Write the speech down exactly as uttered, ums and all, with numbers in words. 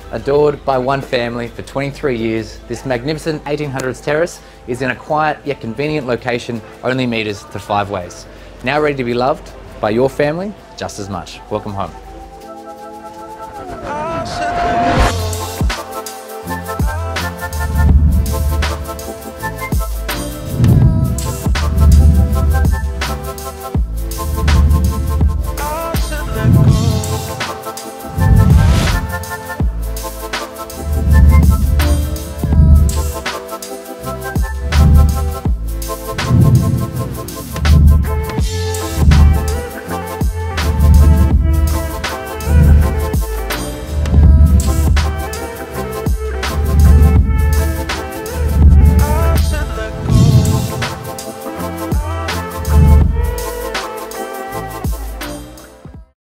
Adored by one family for twenty-three years, this magnificent eighteen hundreds terrace is in a quiet yet convenient location, only metres to five ways. Now ready to be loved by your family just as much. Welcome home.